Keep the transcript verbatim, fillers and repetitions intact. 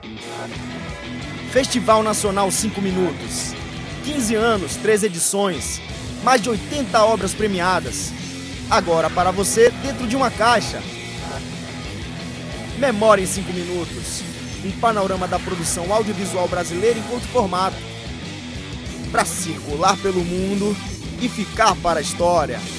Festival Nacional cinco Minutos. quinze anos, três edições, mais de oitenta obras premiadas. Agora para você dentro de uma caixa. Memória em cinco Minutos. Um panorama da produção audiovisual brasileira em quanto formato. Para circular pelo mundo e ficar para a história.